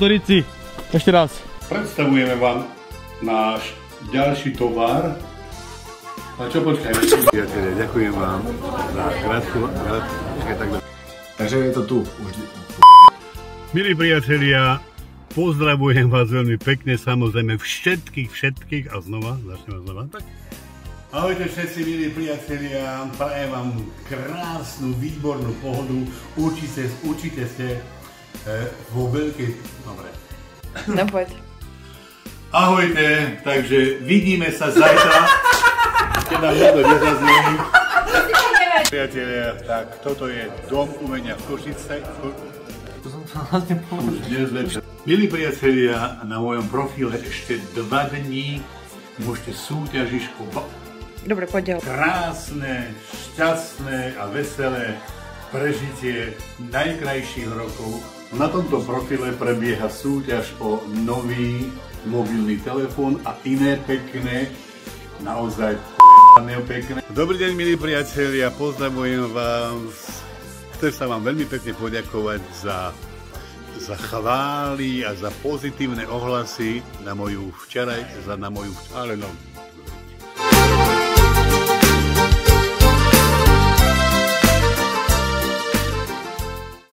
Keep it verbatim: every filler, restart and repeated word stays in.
motorici. Ešte raz. Predstavujeme vám náš ďalší tovar. A čo počkajme? Priatelia, ďakujem vám za krátku... Takže je to tu. Milí priatelia, pozdravujem vás veľmi pekne, samozrejme všetkých, všetkých a znova, začneme znova. Tak. Ahojte všetci, milí priatelia, prajem vám krásnu, výbornú pohodu, určite, určite ste e, vo veľkej... Dobre. No poď. Ahojte, takže vidíme sa zajtra. Keď nám niekto nezazní. Priatelia, tak toto je Dom umenia v Košice. To som sa vlastne povedal. Milí priatelia, na mojom profile ešte dva dní môžete súťažiť o Dobre, poď. Krásne, šťastné a veselé prežitie najkrajších rokov. Na tomto profile prebieha súťaž o nový mobilný telefón a iné pekné, naozaj pekné. Dobrý deň, milí priatelia, pozdravujem vás. Chcem sa vám veľmi pekne poďakovať za, za chvály a za pozitívne ohlasy na moju včeraj, za na moju, ale no,